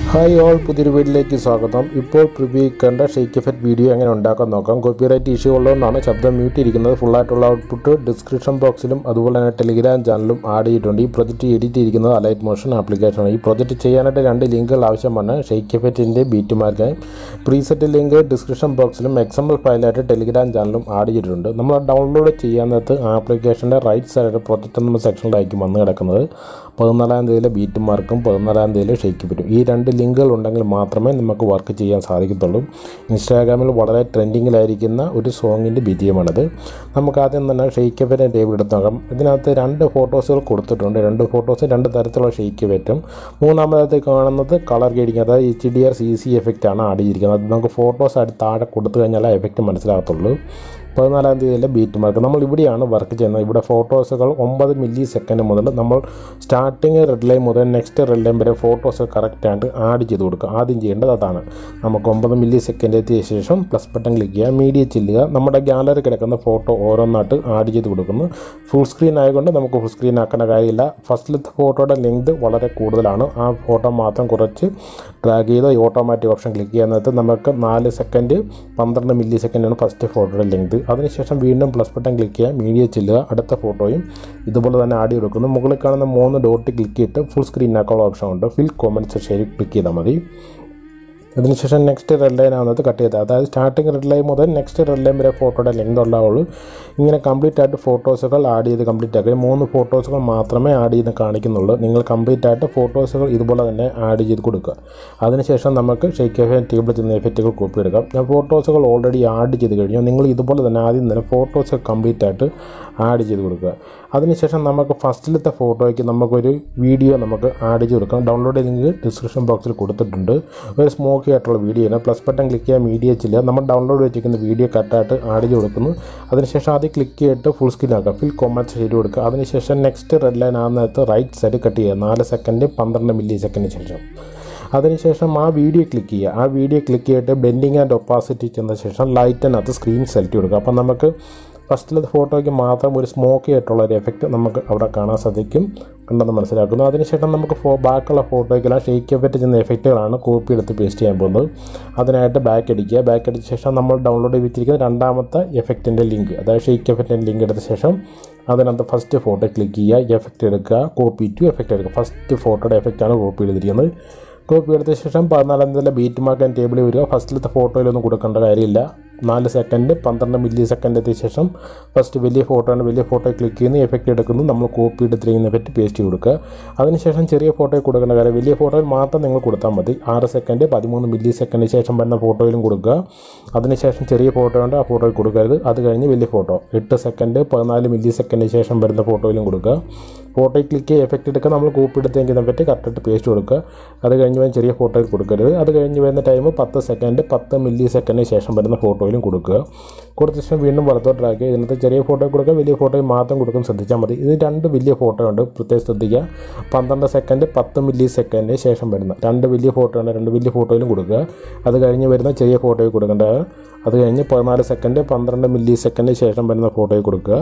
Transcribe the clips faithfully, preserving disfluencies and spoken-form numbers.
Hi all, പുതിയൊരു വീഡിയോയിലേക്ക് സ്വാഗതം. ഇപ്പോൾ പ്രിവ്യൂ കണ്ട ഷെയ്ക്ക് എഫക്റ്റ് വീഡിയോ എങ്ങനെ ഉണ്ടാക്കാൻ നോക്കാം. കോപ്പിറൈറ്റ് ഇഷ്യൂ ഉള്ളതുകൊണ്ടാണ് ശബ്ദം മ്യൂട്ട് ഇരിക്കുന്നത്. ഫുള്ളായിട്ടുള്ള ഔട്ട്പുട്ട് ഡിസ്ക്രിപ്ഷൻ ബോക്സിലും അതുപോലെ തന്നെ ടെലിഗ്രാം ചാനലും ആഡ് ചെയ്തിട്ടുണ്ട്. ഈ പ്രൊജക്റ്റ് എഡിറ്റ് ചെയ്തിരിക്കുന്നത് അലൈറ്റ് മോഷൻ ആപ്ലിക്കേഷനാണ്. ഈ പ്രൊജക്റ്റ് ചെയ്യാനായിട്ട് രണ്ട് ലിങ്കുകൾ ആവശ്യമാണ്. ഷെയ്ക്ക് എഫക്റ്റിൻ്റെ ബീറ്റ് മാർക്കായി പ്രീസെറ്റ് ലിങ്ക് ഡിസ്ക്രിപ്ഷൻ ബോക്സിലും എക്സ് എം എൽ ഫയലായിട്ട് ടെലിഗ്രാം ചാനലും ആഡ് ചെയ്തിട്ടുണ്ട്. നമ്മൾ ഡൗൺലോഡ് ചെയ്യാനകത്ത് ആപ്ലിക്കേഷൻ്റെ റൈറ്റ് സൈഡ് പ്രൊജക്റ്റ് എന്ന സെക്ഷനിലായിരിക്കും വന്ന് കിടക്കുന്നത്. പതിനാലാം തീയതിയിലെ ബീറ്റ് മാർക്കും പതിനാലാം തീയതിയിലെ ഷെയ്ക്ക് എഫക്റ്റും ഈ രണ്ട് ലിങ്കുകൾ ഉണ്ടെങ്കിൽ മാത്രമേ നമുക്ക് വർക്ക് ചെയ്യാൻ സാധിക്കത്തുള്ളൂ. ഇൻസ്റ്റാഗ്രാമിൽ വളരെ ട്രെൻഡിങ്ങിലായിരിക്കുന്ന ഒരു സോങ്ങിൻ്റെ ബി ജി എം ആണിത്. നമുക്ക് ആദ്യം തന്നെ ഷെയ്ക്ക് എഫക്റ്റിൻ്റെ ടേബിൾ എടുത്ത് നോക്കാം. ഇതിനകത്ത് രണ്ട് ഫോട്ടോസുകൾ കൊടുത്തിട്ടുണ്ട്. രണ്ട് ഫോട്ടോസ് രണ്ട് തരത്തിലുള്ള ഷെയ്ക്ക് എഫക്റ്റും. മൂന്നാമതായിട്ട് കാണുന്നത് കളർ ഗ്രേഡിങ്, അതായത് H D R C C എഫക്റ്റാണ് ആഡ് ചെയ്തിരിക്കുന്നത്. അത് നമുക്ക് ഫോട്ടോസ് ആയിട്ട് താഴെ കൊടുത്തു കഴിഞ്ഞാൽ ആ എഫക്റ്റ് മനസ്സിലാകത്തുള്ളൂ. പതിനാലാം തീയതിയിലെ ബീറ്റ് മാർക്ക് നമ്മൾ ഇവിടെയാണ് വർക്ക് ചെയ്യുന്നത്. ഇവിടെ ഫോട്ടോസുകൾ ഒമ്പത് മില്ലി സെക്കൻഡ് മുതൽ നമ്മൾ സ്റ്റാർട്ടിങ് റെഡ് ലൈൻ മുതൽ നെക്സ്റ്റ് റെഡ് ലൈൻ വരെ ഫോട്ടോസ് കറക്റ്റായിട്ട് ആഡ് ചെയ്ത് കൊടുക്കുക. ആദ്യം ചെയ്യേണ്ടത് അതാണ്. നമുക്ക് ഒമ്പത് മില്ലി സെക്കൻഡ് എത്തിയ ശേഷം പ്ലസ് ബട്ടൺ ക്ലിക്ക് ചെയ്യുക, മീഡിയ ചെല്ലുക. നമ്മുടെ ഗാലറി കിടക്കുന്ന ഫോട്ടോ ഓരോന്നായിട്ട് ആഡ് ചെയ്ത് കൊടുക്കുന്നു. ഫുൾ സ്ക്രീൻ ആയതുകൊണ്ട് നമുക്ക് ഫുൾ സ്ക്രീൻ ആക്കേണ്ട കാര്യമില്ല. ഫസ്റ്റിലത്തെ ഫോട്ടോയുടെ ലെങ്ത് വളരെ കൂടുതലാണ്. ആ ഫോട്ടോ മാത്രം കുറച്ച് ഡ്രാഗ് ചെയ്ത് ഓട്ടോമാറ്റിക് ഓപ്ഷൻ ക്ലിക്ക് ചെയ്യുന്നത് നമുക്ക് നാല് സെക്കൻഡ് പന്ത്രണ്ട് മില്ലി സെക്കൻഡാണ് ഫസ്റ്റ് ഫോട്ടോയുടെ ലെങ്ത്. അതിനുശേഷം വീണ്ടും പ്ലസ് ബട്ടൺ ക്ലിക്ക് ചെയ്യുക, മീഡിയ ചെല്ലുക. അടുത്ത ഫോട്ടോയും ഇതുപോലെ തന്നെ ആഡ് ചെയ്ത് കൊടുക്കുന്നു. മുകളിൽ കാണുന്ന മൂന്ന് ഡോട്ട് ക്ലിക്ക് ചെയ്തിട്ട് ഫുൾ സ്ക്രീൻ ആക്കാനുള്ള ഓപ്ഷൻ ഉണ്ട്. ഫിൽ കോമൻറ്റ്സ് ഷെയർ ക്ലിക്ക് ചെയ്താൽ മതി. അതിനുശേഷം നെക്സ്റ്റ് റെഡ് ലൈൻ ആവുന്നത് കട്ട് ചെയ്തത്, അതായത് സ്റ്റാർട്ടിങ് റെഡ് ലൈൻ മുതൽ നെക്സ്റ്റ് റെഡ് ലൈൻ വരെ ഫോട്ടോയുടെ ലെങ്ത് ഉണ്ടാവുള്ളൂ. ഇങ്ങനെ കംപ്ലീറ്റ് ആയിട്ട് ഫോട്ടോസുകൾ ആഡ് ചെയ്ത് കംപ്ലീറ്റ് ആക്കി മൂന്ന് ഫോട്ടോസുകൾ മാത്രമേ ആഡ് ചെയ്ത് കാണിക്കുന്നുള്ളൂ. നിങ്ങൾ കംപ്ലീറ്റ് ആയിട്ട് ഫോട്ടോസുകൾ ഇതുപോലെ തന്നെ ആഡ് ചെയ്ത് കൊടുക്കുക. അതിനുശേഷം നമുക്ക് ഷെയ്ക്ക് എഫക്റ്റ് ടേബിളിൽ ചെന്ന് എഫക്റ്റുകൾ കോപ്പി എടുക്കാം. ഞാൻ ഫോട്ടോസുകൾ ഓൾറെഡി ആഡ് ചെയ്ത് കഴിഞ്ഞു. നിങ്ങൾ ഇതുപോലെ തന്നെ ആദ്യം തന്നെ ഫോട്ടോസ് കംപ്ലീറ്റ് ആയിട്ട് ആഡ് ചെയ്ത് കൊടുക്കുക. അതിനുശേഷം നമുക്ക് ഫസ്റ്റിലത്തെ ഫോട്ടോയ്ക്ക് നമുക്കൊരു വീഡിയോ നമുക്ക് ആഡ് ചെയ്ത് കൊടുക്കാം. ഡൗൺലോഡ് ലിങ്ക് ഡിസ്ക്രിപ്ഷൻ ബോക്സിൽ കൊടുത്തിട്ടുണ്ട്. ഒരു സ്മോക്കി ആയിട്ടുള്ള വീഡിയോ ആണ്. പ്ലസ് ബട്ടൺ ക്ലിക്ക് ചെയ്യുക, മീഡിയ ചെല്ലുക. നമ്മൾ ഡൗൺലോഡ് വെച്ചിരിക്കുന്ന വീഡിയോ കട്ടായിട്ട് ആഡ് ചെയ്ത് കൊടുക്കുന്നു. അതിനുശേഷം അത് ക്ലിക്ക് ചെയ്തിട്ട് ഫുൾ സ്ക്രീൻ ആക്കുക. ഫിൽ കോമൻറ്റ്സ് ചെയ്ത് കൊടുക്കുക. അതിനുശേഷം നെക്സ്റ്റ് റെഡ് ലൈൻ ആകുന്നതിനകത്ത് റൈറ്റ് സൈഡ് കട്ട് ചെയ്യുക, നാല് സെക്കൻഡ് പന്ത്രണ്ട് മില്ലി സെക്കൻഡിന് ശേഷം. അതിനുശേഷം ആ വീഡിയോ ക്ലിക്ക് ചെയ്യുക. ആ വീഡിയോ ക്ലിക്ക് ചെയ്തിട്ട് ബ്ലെൻഡിങ് ആൻഡ് ഒപ്പാസിറ്റി ചെന്ന ശേഷം ലൈറ്റിനകത്ത് സ്ക്രീൻ സെലക്ട് കൊടുക്കുക. അപ്പം നമുക്ക് ഫസ്റ്റിലത്തെ ഫോട്ടോയ്ക്ക് മാത്രം ഒരു സ്മോക്കി ആയിട്ടുള്ള ഒരു എഫക്റ്റ് നമുക്ക് അവിടെ കാണാൻ സാധിക്കും ഉണ്ടെന്ന് മനസ്സിലാക്കുന്നു. അതിനുശേഷം നമുക്ക് ഫോ ബാക്കിയുള്ള ഫോട്ടോയ്ക്കെല്ലാം ഷെയ്ക്ക് എഫക്റ്റ് ചെയ്യുന്ന എഫക്റ്റുകളാണ് കോപ്പി എടുത്ത് പേസ്റ്റ് ചെയ്യാൻ പോകുന്നത്. അതിനായിട്ട് ബാക്ക് അടിക്കുക. ബാക്ക് അടിച്ച ശേഷം നമ്മൾ ഡൗൺലോഡ് ചെയ്തിരിക്കുന്ന രണ്ടാമത്തെ എഫക്റ്റിൻ്റെ ലിങ്ക്, അതായത് ഷെയ്ക്ക് എഫക്റ്റിൻ്റെ ലിങ്ക് എടുത്ത ശേഷം അതിനകത്ത് ഫസ്റ്റ് ഫോട്ടോ ക്ലിക്ക് ചെയ്യുക, എഫക്റ്റ് എടുക്കുക, കോപ്പി ടു എഫക്റ്റ് എടുക്കുക. ഫസ്റ്റ് ഫോട്ടോയുടെ എഫക്റ്റാണ് കോപ്പി എടുത്തിരിക്കുന്നത്. കോപ്പി എടുത്ത ശേഷം പതിനാലാം തീയതിയിലെ ബീറ്റ് മാർക്ക് ആൻഡ് ടേബിളിൽ വരിക. ഫസ്റ്റിലത്തെ ഫോട്ടോയിലൊന്നും കൊടുക്കേണ്ട കാര്യമില്ല. നാല് സെക്കൻഡ് പന്ത്രണ്ട് മില്ലി സെക്കൻഡ് എത്തിയ ശേഷം ഫസ്റ്റ് വലിയ ഫോട്ടോ ആണ്, വലിയ ഫോട്ടോ ക്ലിക്ക് ചെയ്യുന്നു, എഫക്റ്റ് എടുക്കുന്നു, നമ്മൾ കോപ്പി എടുത്തിരിക്കുന്ന എഫക്റ്റ് പേസ്റ്റ് കൊടുക്കുക. അതിനുശേഷം ചെറിയ ഫോട്ടോയിൽ കൊടുക്കേണ്ട കാര്യം വലിയ ഫോട്ടോയിൽ മാത്രം നിങ്ങൾ കൊടുത്താൽ മതി. ആറ് സെക്കൻഡ് പതിമൂന്ന് മില്ലി സെക്കൻഡിന് ശേഷം വരുന്ന ഫോട്ടോയിലും കൊടുക്കുക. അതിനുശേഷം ചെറിയ ഫോട്ടോ ഉണ്ട്, ആ ഫോട്ടോയിൽ കൊടുക്കരുത്. അത് കഴിഞ്ഞ് വലിയ ഫോട്ടോ എട്ട് സെക്കൻഡ് പതിനാല് മില്ലി സെക്കൻഡിന് ശേഷം വരുന്ന ഫോട്ടോയിലും കൊടുക്കുക. ഫോട്ടോയിൽ ക്ലിക്ക് ചെയ്യുക, എഫക്റ്റ് എടുക്കുക, നമ്മൾ കോപ്പി എടുത്തെങ്കിൽ പറ്റി കറക്റ്റായിട്ട് പേസ്റ്റ് കൊടുക്കുക. അത് കഴിഞ്ഞ് വരുന്ന ചെറിയ ഫോട്ടോയിൽ കൊടുക്കരുത്. അത് കഴിഞ്ഞ് വരുന്ന ടൈം പത്ത് സെക്കൻഡ് പത്ത് മില്ലി സെക്കൻഡിന് ശേഷം വരുന്ന ഫോട്ടോയിലും കൊടുക്കുക. കൊടുത്ത ശേഷം വീണ്ടും വലത്തോട്ട് ഡ്രാഗ് ചെയ്യുക. ഇതിനകത്ത് ചെറിയ ഫോട്ടോ കൊടുക്കുക, വലിയ ഫോട്ടോയിൽ മാത്രം കൊടുക്കാൻ ശ്രദ്ധിച്ചാൽ മതി. ഇത് രണ്ട് വലിയ ഫോട്ടോ ഉണ്ട്, പ്രത്യേകം ശ്രദ്ധിക്കുക. പന്ത്രണ്ട് സെക്കൻഡ് പത്ത് മില്ലി സെക്കൻഡിന് ശേഷം വരുന്ന രണ്ട് വലിയ ഫോട്ടോ ഉണ്ട്, രണ്ട് വലിയ ഫോട്ടോയിലും കൊടുക്കുക. അത് കഴിഞ്ഞ് വരുന്ന ചെറിയ ഫോട്ടോയിൽ കൊടുക്കേണ്ടത്. അത് കഴിഞ്ഞ് പതിനാല് സെക്കൻഡ് പന്ത്രണ്ട് മില്ലി സെക്കൻഡിന് ശേഷം വരുന്ന ഫോട്ടോയിൽ കൊടുക്കുക.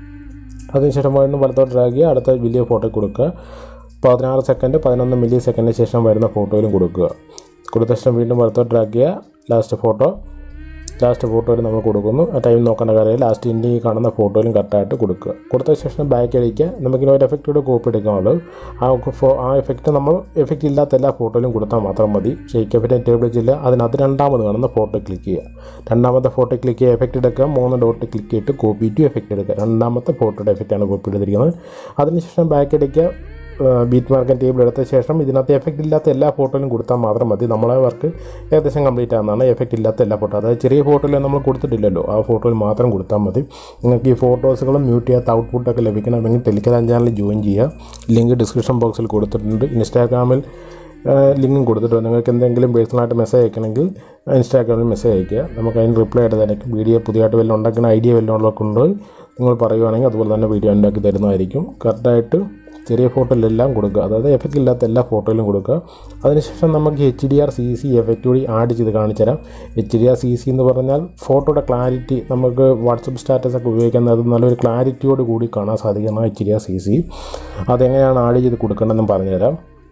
അതിനുശേഷം വീണ്ടും വലത്തോട്ട് ഡ്രാഗ് ചെയ്യുക, അടുത്ത വലിയ ഫോട്ടോ കൊടുക്കുക. പതിനാറ് സെക്കൻഡ് പതിനൊന്ന് മില്ലി സെക്കൻഡിന് ശേഷം വരുന്ന ഫോട്ടോയിലും കൊടുക്കുക. കൊടുത്ത ശേഷം വീണ്ടും വലത്തോട്ട് ഡ്രാഗ് ചെയ്യുക, ലാസ്റ്റ് ഫോട്ടോ ലാസ്റ്റ് ഫോട്ടോയിൽ നമ്മൾ കൊടുക്കുന്നു. ആ ടൈം നോക്കേണ്ട കാര്യം ലാസ്റ്റ് എൻഡിങ് കാണുന്ന ഫോട്ടോയിലും കറക്റ്റായിട്ട് കൊടുക്കുക. കൊടുത്ത ശേഷം ബാക്ക് അടിക്കുക. നമുക്കിനി ഒരു എഫക്റ്റോടെ കോപ്പി എടുക്കാനുള്ളൂ. ആ ഫോ ആ എഫക്റ്റ് നമ്മൾ എഫക്റ്റ് ഇല്ലാത്ത എല്ലാ ഫോട്ടോയിലും കൊടുത്താൽ മാത്രം മതി. ഷെയ്ക്ക് എഫക്റ്റ് ടേബിൾ ചെയ്യില്ല. അതിനകത്ത് രണ്ടാമത് കാണുന്ന ഫോട്ടോ ക്ലിക്ക് ചെയ്യുക. രണ്ടാമത്തെ ഫോട്ടോ ക്ലിക്ക് ചെയ്യുക, എഫക്റ്റ് എടുക്കുക, മൂന്ന് ഡോട്ട് ക്ലിക്ക് ചെയ്തിട്ട് കോപ്പി ടു എഫക്റ്റ് എടുക്കുക. രണ്ടാമത്തെ ഫോട്ടോയുടെ എഫക്റ്റാണ് കോപ്പി എടുത്തിരിക്കുന്നത്. അതിനുശേഷം ബാക്ക് അടിക്കുക, ബീറ്റ് മാർക്ക് ആൻഡ് ടേബിൾ എടുത്ത ശേഷം ഇതിനകത്ത് എഫക്റ്റ് ഇല്ലാത്ത എല്ലാ ഫോട്ടോയിലും കൊടുത്താൽ മാത്രം മതി. നമ്മളെ വർക്ക് ഏകദേശം കംപ്ലീറ്റ് ആകുന്നതാണ്. എഫക്റ്റ് ഇല്ലാത്ത എല്ലാ ഫോട്ടോ, അതായത് ചെറിയ ഫോട്ടോയിൽ നമ്മൾ കൊടുത്തിട്ടില്ലല്ലോ, ആ ഫോട്ടോയിൽ മാത്രം കൊടുത്താൽ മതി. നിങ്ങൾക്ക് ഈ ഫോട്ടോസുകളും മ്യൂട്ട് ചെയ്യാത്ത ഔട്ട്പുട്ടൊക്കെ ലഭിക്കണമെങ്കിൽ ടെലിഗ്രാം ചാനൽ ജോയിൻ ചെയ്യുക. ലിങ്ക് ഡിസ്ക്രിപ്ഷൻ ബോക്സിൽ കൊടുത്തിട്ടുണ്ട്. ഇൻസ്റ്റാഗ്രാമിൽ ലിങ്കും കൊടുത്തിട്ടുണ്ട്. നിങ്ങൾക്ക് എന്തെങ്കിലും പേഴ്സണലായിട്ട് മെസ്സേജ് അയക്കണമെങ്കിൽ ഇൻസ്റ്റാഗ്രാമിൽ മെസ്സേജ് അയയ്ക്കുക. നമുക്ക് അതിന് റിപ്ലൈ എടുത്തായിരിക്കും. വീഡിയോ പുതിയതായിട്ട് വല്ലതും ഉണ്ടാക്കുന്ന ഐഡിയ വല്ലതും ഉള്ളതുകൊണ്ട് നിങ്ങൾ പറയുകയാണെങ്കിൽ അതുപോലെ തന്നെ വീഡിയോ ഉണ്ടാക്കി തരുന്നതായിരിക്കും. കറക്റ്റായിട്ട് ചെറിയ ഫോട്ടോയിലെല്ലാം കൊടുക്കുക, അതായത് എഫക്റ്റ് ഇല്ലാത്ത എല്ലാ ഫോട്ടോയിലും കൊടുക്കുക. അതിനുശേഷം നമുക്ക് H D R C C effect കൂടി ആഡ് ചെയ്ത് കാണിച്ചു തരാം. H D R C C എന്ന് പറഞ്ഞാൽ ഫോട്ടോയുടെ ക്ലാരിറ്റി നമുക്ക് വാട്സപ്പ് സ്റ്റാറ്റസൊക്കെ ഉപയോഗിക്കുന്നത് നല്ലൊരു ക്ലാരിറ്റിയോട് കൂടി കാണാൻ സാധിക്കുന്ന H D R C C. അതെങ്ങനെയാണ് ആഡ് ചെയ്ത് കൊടുക്കേണ്ടതെന്ന് പറഞ്ഞുതരാം.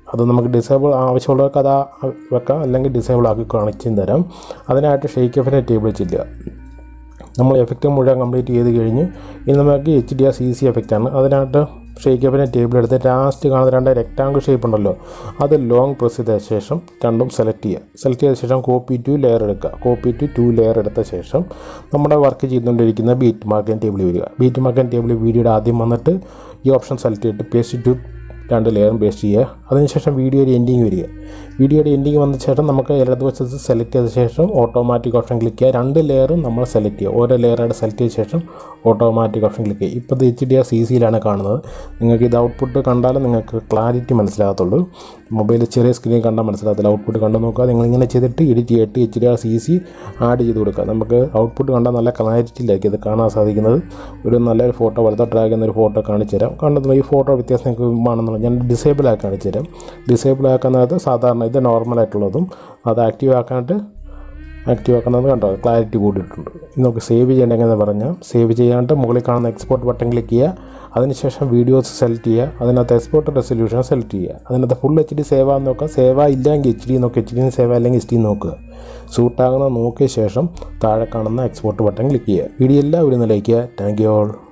അത് നമുക്ക് ഡിസേബിൾ ആവശ്യമുള്ളവർക്ക് അത് വെക്കാം, അല്ലെങ്കിൽ ഡിസേബിൾ ആക്കി കാണിച്ചും തരാം. അതിനായിട്ട് ഷെയ്ക്ക് എഫിൻ്റെ ടേബിൾ ചെല്ലുക. നമ്മൾ എഫക്റ്റ് മുഴുവൻ കംപ്ലീറ്റ് ചെയ്ത് കഴിഞ്ഞ് ഇനി നമുക്ക് H D R C C എഫക്റ്റാണ്. അതിനായിട്ട് ഷെയ്ക്ക് എഫിൻ്റെ ടേബിൾ എടുത്ത് ലാസ്റ്റ് കാണുന്ന രണ്ട് റെക്റ്റാങ്കിൾ ഷേപ്പ് ഉണ്ടല്ലോ, അത് ലോങ് പ്രസ് ചെയ്ത ശേഷം രണ്ടും സെലക്ട് ചെയ്യുക. സെലക്ട് ചെയ്ത ശേഷം കോപ്പി ടു ലെയർ എടുക്കുക. കോപ്പി ടു ടു ലെയർ എടുത്ത ശേഷം നമ്മുടെ വർക്ക് ചെയ്തുകൊണ്ടിരിക്കുന്ന ബീറ്റ് മാർക്കിംഗ് ടേബിൾ വരിക. ബീറ്റ് മാർക്കിംഗ് ടേബിൾ വീഡിയോയുടെ ആദ്യം വന്നിട്ട് ഈ ഓപ്ഷൻ സെലക്ട് ചെയ്തിട്ട് പേസ്റ്റ് ടു രണ്ട് ലെയറും പേസ്റ്റ് ചെയ്യുക. അതിനുശേഷം വീഡിയോയുടെ എൻഡിങ് വരിക. വീഡിയോയുടെ എൻഡിങ് വന്ന ശേഷം നമുക്ക് ഇടതുവശത്ത് സെലക്ട് ചെയ്ത ശേഷം ഓട്ടോമാറ്റിക് ഓപ്ഷൻ ക്ലിക്ക് ചെയ്യുക. രണ്ട് ലെയറും നമ്മൾ സെലക്ട് ചെയ്യുക. ഓരോ ലെയറായിട്ട് സെലക്ട് ചെയ്ത ശേഷം ഓട്ടോമാറ്റിക് ഓപ്ഷൻ ക്ലിക്ക് ചെയ്യുക. ഇപ്പോൾ ഇത് എച്ച് ഡി ആർ സി സിയിലാണ് കാണുന്നത്. നിങ്ങൾക്ക് ഇത് ഔട്ട്പുട്ട് കണ്ടാലും നിങ്ങൾക്ക് ക്ലാരിറ്റി മനസ്സിലാകത്തുള്ളൂ. മൊബൈലിൽ ചെറിയ സ്ക്രീൻ കണ്ടാൽ മനസ്സിലാകത്തില്ല. ഔട്ട്പുട്ട് കണ്ടു നോക്കുക. നിങ്ങളിങ്ങനെ ചെയ്തിട്ട് എഡിറ്റ് ചെയ്തിട്ട് H D R C C add ചെയ്ത് കൊടുക്കുക. നമുക്ക് ഔട്ട്പുട്ട് കണ്ടാൽ നല്ല ക്ലാരിറ്റിയിലായിരിക്കും ഇത് കാണാൻ സാധിക്കുന്നത്. ഒരു നല്ലൊരു ഫോട്ടോ വലുതോ ഡ്രാഗ് ചെയ്യുന്നൊരു ഫോട്ടോ കാണിച്ചു തരാം. കണ്ടത് ഈ ഫോട്ടോ വ്യത്യാസം നിങ്ങൾക്ക് ആണെന്നുള്ളത് ഞാൻ ഡിസേബിൾ ആക്കി കാണിച്ചു തരാം. ഡിസേബിൾ ആക്കുന്നത് സാധാരണ ഇത് നോർമലായിട്ടുള്ളതും, അത് ആക്റ്റീവ് ആക്കാനായിട്ട് ആക്റ്റീവ് ആക്കുന്നത് കണ്ടോ ക്ലാരിറ്റി കൂടിയിട്ടുണ്ട്. നമുക്ക് സേവ് ചെയ്യേണ്ടതെന്ന് പറഞ്ഞാൽ സേവ് ചെയ്യാനായിട്ട് മുകളിൽ കാണുന്ന എക്സ്പോർട്ട് ബട്ടൺ ക്ലിക്ക് ചെയ്യുക. അതിനുശേഷം വീഡിയോസ് സെലക്ട് ചെയ്യുക. അതിനകത്ത് എക്സ്പോർട്ട് റെസൊല്യൂഷൻ സെലക്ട് ചെയ്യുക. അതിനകത്ത് ഫുൾ എച്ച് ഡി സേവ് ആണെന്ന് നോക്കുക. സേവ് ഇല്ലെങ്കിൽ എച്ച് ഡി നോക്കുക. എച്ച് ഡി സേവ് അല്ലെങ്കിൽ എച്ച് ഡി നോക്കുക. സൂട്ടാകുന്ന നോക്കിയ ശേഷം താഴെ കാണുന്ന എക്സ്പോർട്ട് ബട്ടൺ ക്ലിക്ക് ചെയ്യുക. വീഡിയോ എല്ലാവരും ലൈക്ക് ചെയ്യുക. Thank you all.